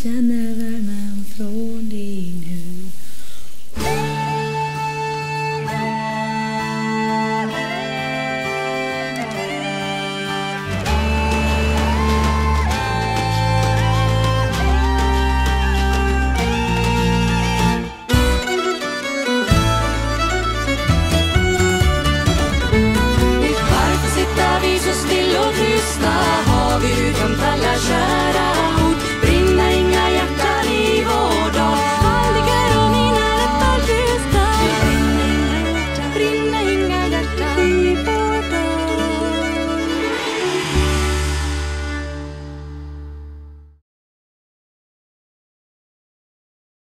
känner värmen från din hud. Varför sitter vi så still och tysta? Har vi uttömt alla kärlek?